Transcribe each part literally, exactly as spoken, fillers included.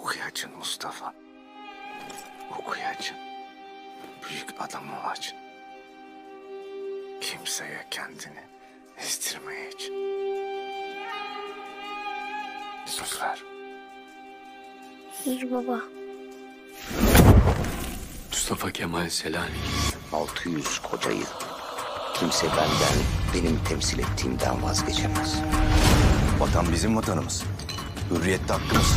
Okuyacaksın Mustafa. Okuyacaksın. Büyük adam olacaksın. Kimseye kendini ezdirmeyeceksin. Söz ver. Söz baba. Mustafa Kemal Selanik. altı yüz kocayı kimse benden, benim temsil ettiğimden vazgeçemez. Vatan bizim vatanımız. Hürriyet de hakkımız.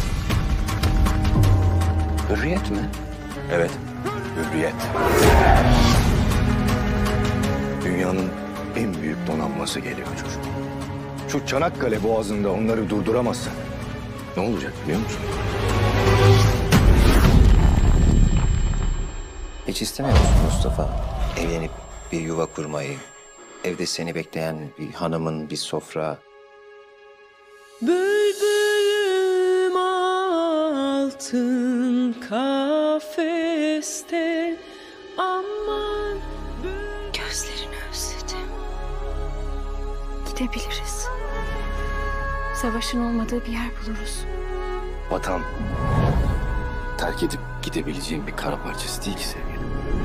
Hürriyet mi? Evet, hürriyet. Dünyanın en büyük donanması geliyor çocuk. Şu Çanakkale Boğazı'nda onları durduramazsan ne olacak biliyor musun? Hiç istemiyor musun Mustafa? Evlenip bir yuva kurmayı, evde seni bekleyen bir hanımın, bir sofra. Bülbülüm altın kafeste, aman Gözlerini özledim. Gidebiliriz. Savaşın olmadığı bir yer buluruz. Vatan terk edip gidebileceğim bir kara parçası değil ki sevgilim.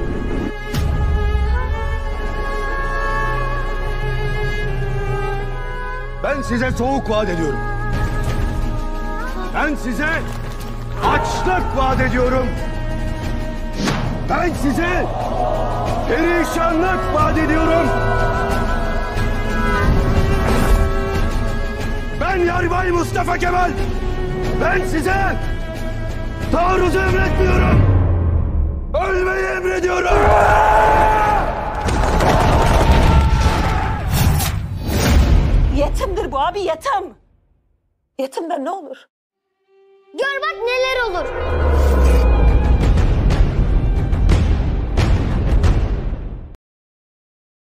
Ben size soğuk vaat ediyorum. Ben size açlık vaat ediyorum. Ben size perişanlık vaat ediyorum. Ben Yarbay Mustafa Kemal. Ben size taarruzu emretmiyorum. Ölmeyi emrediyorum. Yetimdir bu abi, yetim. Yetimden ne olur? Gör bak neler olur.